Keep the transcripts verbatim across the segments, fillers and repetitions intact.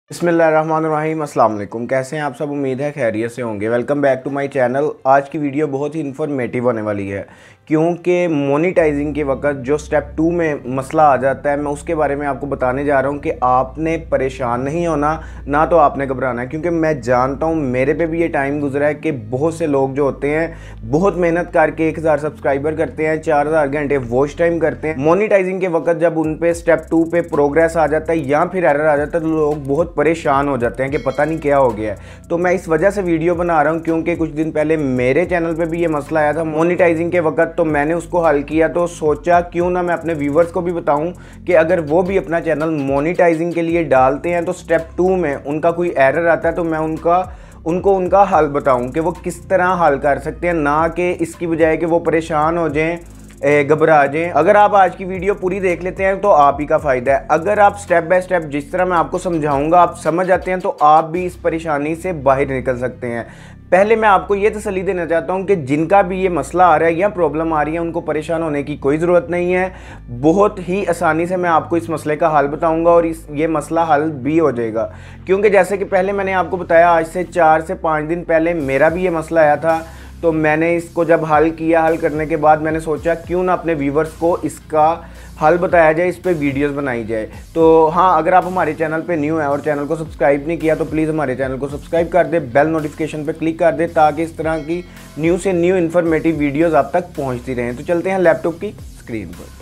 बिस्मिल्लाहिर्रहमानिर्रहीम, अस्सलाम वालेकुम। कैसे हैं आप सब? उम्मीद है खैरियत से होंगे। Welcome back to my channel. आज की वीडियो बहुत ही इन्फॉर्मेटिव होने वाली है क्योंकि मोनेटाइजिंग के वक्त जो स्टेप टू में मसला आ जाता है, मैं उसके बारे में आपको बताने जा रहा हूं कि आपने परेशान नहीं होना, ना तो आपने घबराना है। क्योंकि मैं जानता हूं, मेरे पे भी ये टाइम गुजरा है कि बहुत से लोग जो होते हैं बहुत मेहनत करके एक हज़ार सब्सक्राइबर करते हैं, चार हज़ार घंटे वॉच टाइम करते हैं। मोनेटाइजिंग के वक्त जब उन पे स्टेप टू पे प्रोग्रेस आ जाता है या फिर एरर आ जाता है तो लोग बहुत परेशान हो जाते हैं कि पता नहीं क्या हो गया है। तो मैं इस वजह से वीडियो बना रहा हूं क्योंकि कुछ दिन पहले मेरे चैनल पे भी ये मसला आया था मोनेटाइजिंग के वक्त, तो मैंने उसको हल किया। तो सोचा क्यों ना मैं अपने व्यूवर्स को भी बताऊं कि अगर वो भी अपना चैनल मोनेटाइजिंग के लिए डालते हैं तो स्टेप टू में उनका कोई एरर आता है तो मैं उनका उनको उनका हल बताऊं कि वो किस तरह हल कर सकते हैं, ना कि इसकी बजाय कि वो परेशान हो जाएं, घबरा जाएं। अगर आप आज की वीडियो पूरी देख लेते हैं तो आप ही का फ़ायदा है। अगर आप स्टेप बाय स्टेप जिस तरह मैं आपको समझाऊंगा आप समझ आते हैं तो आप भी इस परेशानी से बाहर निकल सकते हैं। पहले मैं आपको ये तसल्ली देना चाहता हूं कि जिनका भी ये मसला आ रहा है या प्रॉब्लम आ रही है उनको परेशान होने की कोई ज़रूरत नहीं है। बहुत ही आसानी से मैं आपको इस मसले का हल बताऊंगा और इस ये मसला हल भी हो जाएगा। क्योंकि जैसे कि पहले मैंने आपको बताया, आज से चार से पाँच दिन पहले मेरा भी ये मसला आया था। तो मैंने इसको जब हल किया, हल करने के बाद मैंने सोचा क्यों ना अपने व्यूवर्स को इसका हल बताया जाए, इस पे वीडियोस बनाई जाए। तो हाँ, अगर आप हमारे चैनल पे न्यू हैं और चैनल को सब्सक्राइब नहीं किया तो प्लीज़ हमारे चैनल को सब्सक्राइब कर दे, बेल नोटिफिकेशन पे क्लिक कर दे ताकि इस तरह की न्यू से न्यू इन्फॉर्मेटिव वीडियोज़ आप तक पहुँचती रहें। तो चलते हैं लैपटॉप की स्क्रीन पर।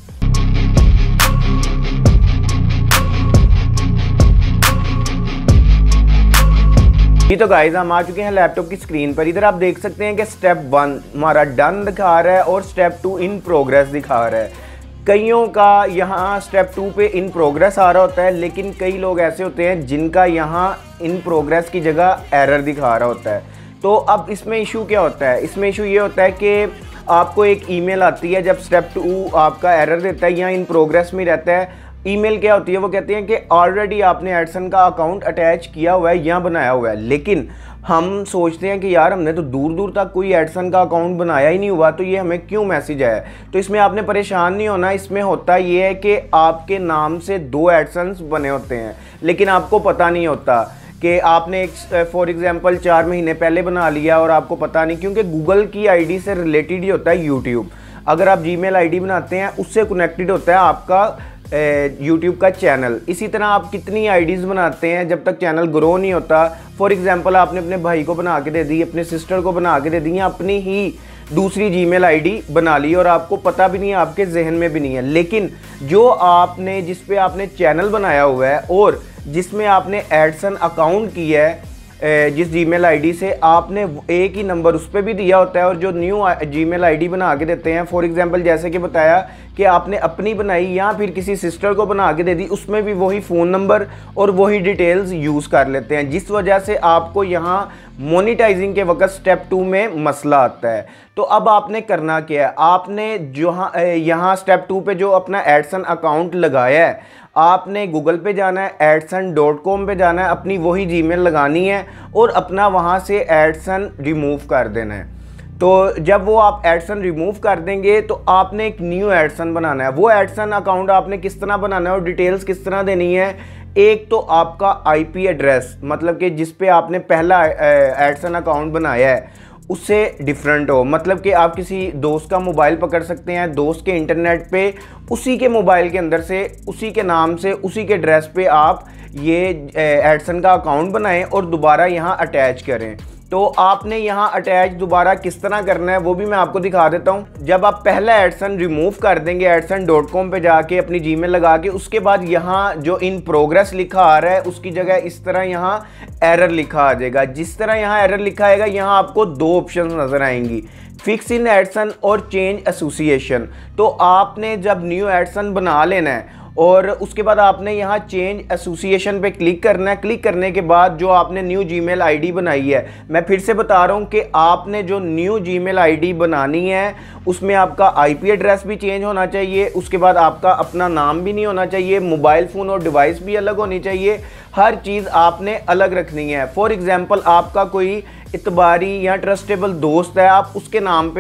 जी तो गाइस, हम आ चुके हैं लैपटॉप की स्क्रीन पर। इधर आप देख सकते हैं कि स्टेप वन हमारा डन दिखा रहा है और स्टेप टू इन प्रोग्रेस दिखा रहा है। कईयों का यहाँ स्टेप टू पे इन प्रोग्रेस आ रहा होता है, लेकिन कई लोग ऐसे होते हैं जिनका यहाँ इन प्रोग्रेस की जगह एरर दिखा रहा होता है। तो अब इसमें इशू क्या होता है? इसमें इशू ये होता है कि आपको एक ईमेल आती है जब स्टेप टू आपका एरर देता है या इन प्रोग्रेस में रहता है। ईमेल क्या होती है? वो कहते हैं कि ऑलरेडी आपने एडसन का अकाउंट अटैच किया हुआ है या बनाया हुआ है। लेकिन हम सोचते हैं कि यार हमने तो दूर दूर तक कोई एडसन का अकाउंट बनाया ही नहीं हुआ, तो ये हमें क्यों मैसेज आया? तो इसमें आपने परेशान नहीं होना। इसमें होता ये है कि आपके नाम से दो एडसन्स बने होते हैं लेकिन आपको पता नहीं होता कि आपने एक फॉर एग्जांपल चार महीने पहले बना लिया और आपको पता नहीं, क्योंकि गूगल की आईडी से रिलेटेड ही होता है यूट्यूब। अगर आप जीमेल आईडी बनाते हैं उससे कनेक्टेड होता है आपका यूट्यूब का चैनल। इसी तरह आप कितनी आईडीज़ बनाते हैं, जब तक चैनल ग्रो नहीं होता, फॉर एग्जांपल आपने अपने भाई को बना के दे दी, अपने सिस्टर को बना के दे दी, या अपनी ही दूसरी जीमेल आईडी बना ली और आपको पता भी नहीं है, आपके जहन में भी नहीं है। लेकिन जो आपने जिस पे आपने चैनल बनाया हुआ है और जिसमें आपने एडसन अकाउंट किया है, जिस जीमेल आईडी से आपने एक ही नंबर उस पर भी दिया होता है और जो न्यू जीमेल आईडी बना के देते हैं, फॉर एग्जांपल जैसे कि बताया कि आपने अपनी बनाई या फिर किसी सिस्टर को बना के दे दी, उसमें भी वही फ़ोन नंबर और वही डिटेल्स यूज़ कर लेते हैं, जिस वजह से आपको यहाँ मोनेटाइजिंग के वक्त स्टेप टू में मसला आता है। तो अब आपने करना क्या है? आपने जो यहाँ स्टेप टू पे जो अपना एडसन अकाउंट लगाया है, आपने गूगल पे जाना है, एडसन डॉट कॉम पे जाना है, अपनी वही जीमेल लगानी है और अपना वहाँ से एडसन रिमूव कर देना है। तो जब वो आप एडसन रिमूव कर देंगे तो आपने एक न्यू एडसन बनाना है। वो एडसन अकाउंट आपने किस तरह बनाना है और डिटेल्स किस तरह देनी है? एक तो आपका आईपी एड्रेस, मतलब कि जिस पे आपने पहला एडसन अकाउंट बनाया है उससे डिफरेंट हो। मतलब कि आप किसी दोस्त का मोबाइल पकड़ सकते हैं, दोस्त के इंटरनेट पे उसी के मोबाइल के अंदर से उसी के नाम से उसी के एड्रेस पे आप ये एडसन का अकाउंट बनाएं और दोबारा यहाँ अटैच करें। तो आपने यहाँ अटैच दोबारा किस तरह करना है वो भी मैं आपको दिखा देता हूँ। जब आप पहला एडसन रिमूव कर देंगे एडसन डॉट कॉम पे जाके अपनी जीमेल लगा के, उसके बाद यहाँ जो इन प्रोग्रेस लिखा आ रहा है उसकी जगह इस तरह यहाँ एरर लिखा आ जाएगा। जिस तरह यहाँ एरर लिखा आएगा यहाँ आपको दो ऑप्शन नज़र आएंगी, फिक्स इन एडसन और चेंज एसोसिएशन। तो आपने जब न्यू एडसन बना लेना है और उसके बाद आपने यहाँ चेंज एसोसिएशन पे क्लिक करना है। क्लिक करने के बाद जो आपने न्यू जीमेल आईडी बनाई है, मैं फिर से बता रहा हूँ कि आपने जो न्यू जीमेल आईडी बनानी है उसमें आपका आईपी एड्रेस भी चेंज होना चाहिए, उसके बाद आपका अपना नाम भी नहीं होना चाहिए, मोबाइल फ़ोन और डिवाइस भी अलग होनी चाहिए, हर चीज़ आपने अलग रखनी है। फॉर एग्ज़ाम्पल आपका कोई इतबारी या ट्रस्टेबल दोस्त है, आप उसके नाम पे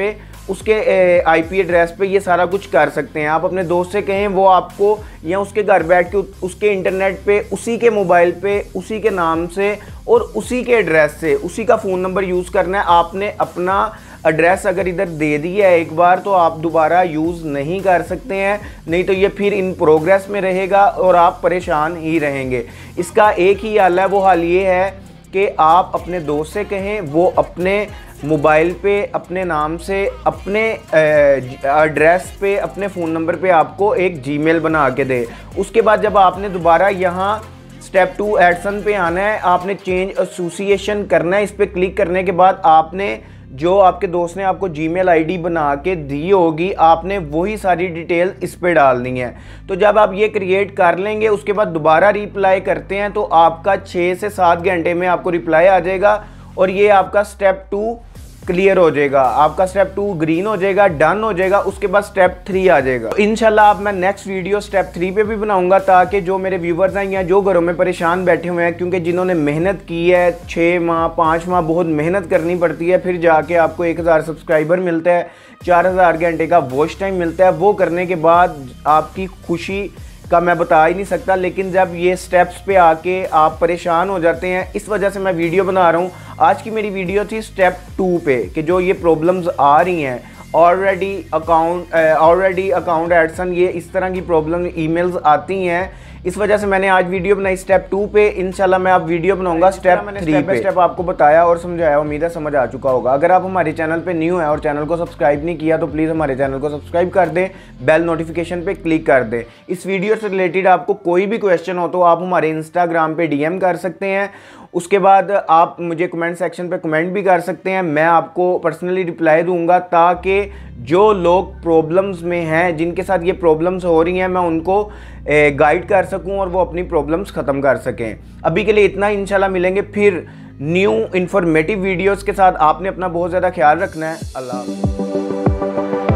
उसके आईपी एड्रेस पे ये सारा कुछ कर सकते हैं। आप अपने दोस्त से कहें वो आपको या उसके घर बैठ के उसके इंटरनेट पे उसी के मोबाइल पे उसी के नाम से और उसी के एड्रेस से उसी का फ़ोन नंबर यूज़ करना है। आपने अपना एड्रेस अगर इधर दे दिया है एक बार तो आप दोबारा यूज़ नहीं कर सकते हैं, नहीं तो ये फिर इन प्रोग्रेस में रहेगा और आप परेशान ही रहेंगे। इसका एक ही हल है, वो हल ये है कि आप अपने दोस्त से कहें वो अपने मोबाइल पे अपने नाम से अपने एड्रेस पे अपने फ़ोन नंबर पे आपको एक जीमेल बना के दे। उसके बाद जब आपने दोबारा यहाँ स्टेप टू एडसन पे आना है, आपने चेंज एसोसिएशन करना है। इस पर क्लिक करने के बाद आपने जो आपके दोस्त ने आपको जीमेल आईडी बना के दी होगी आपने वही सारी डिटेल इस पे डालनी है। तो जब आप ये क्रिएट कर लेंगे उसके बाद दोबारा रिप्लाई करते हैं तो आपका छः से सात घंटे में आपको रिप्लाई आ जाएगा और ये आपका स्टेप टू क्लियर हो जाएगा, आपका स्टेप टू ग्रीन हो जाएगा, डन हो जाएगा। उसके बाद स्टेप थ्री आ जाएगा। तो इंशाल्लाह अब मैं नेक्स्ट वीडियो स्टेप थ्री पे भी बनाऊंगा ताकि जो मेरे व्यूवर्स हैं या जो घरों में परेशान बैठे हुए हैं, क्योंकि जिन्होंने मेहनत की है छः माह पाँच माह बहुत मेहनत करनी पड़ती है, फिर जाके आपको एक हज़ार सब्सक्राइबर मिलता है, चार हज़ार घंटे का वॉच टाइम मिलता है, वो करने के बाद आपकी खुशी का मैं बता ही नहीं सकता। लेकिन जब ये स्टेप्स पे आके आप परेशान हो जाते हैं, इस वजह से मैं वीडियो बना रहा हूँ। आज की मेरी वीडियो थी स्टेप टू पे कि जो ये प्रॉब्लम्स आ रही हैं already account already account addition, ये इस तरह की प्रॉब्लम ईमेल्स आती हैं, इस वजह से मैंने आज वीडियो बनाई स्टेप टू पे। इंशाल्लाह मैं अब वीडियो बनाऊंगा स्टेप थ्री पे। स्टेप आपको बताया और समझाया, उम्मीद है समझ आ चुका होगा। अगर आप हमारे चैनल पे न्यू है और चैनल को सब्सक्राइब नहीं किया तो प्लीज़ हमारे चैनल को सब्सक्राइब कर दें, बेल नोटिफिकेशन पे क्लिक कर दें। इस वीडियो से रिलेटेड आपको कोई भी क्वेश्चन हो तो आप हमारे इंस्टाग्राम पे डीएम कर सकते हैं। उसके बाद आप मुझे कमेंट सेक्शन पे कमेंट भी कर सकते हैं, मैं आपको पर्सनली रिप्लाई दूंगा ताकि जो लोग प्रॉब्लम्स में हैं, जिनके साथ ये प्रॉब्लम्स हो रही हैं, मैं उनको गाइड कर सकूं और वो अपनी प्रॉब्लम्स ख़त्म कर सकें। अभी के लिए इतना, इंशाल्लाह मिलेंगे फिर न्यू इन्फॉर्मेटिव वीडियोस के साथ। आपने अपना बहुत ज़्यादा ख्याल रखना है। अल्लाह।